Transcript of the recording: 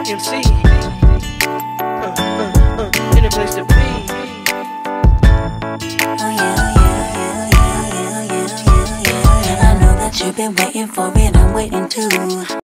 MC. In a place to be. Oh yeah, yeah, yeah, yeah, yeah, yeah, yeah, yeah. I know that you've been waiting for it, I'm waiting too.